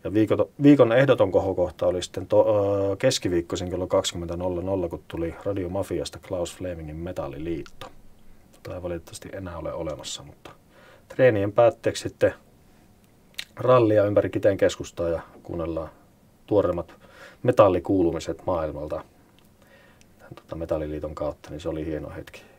Ja viikon ehdoton kohokohta oli sitten keskiviikkoisin kello 20.00, kun tuli Radio Mafiasta Klaus Flemingin Metalliliitto. Tämä ei valitettavasti enää ole olemassa, mutta treenien päätteeksi sitten rallia ympäri Kiteen keskustaa ja kuunnellaan tuoreimmat metallikuulumiset maailmalta Metalliliiton kautta, niin se oli hieno hetki.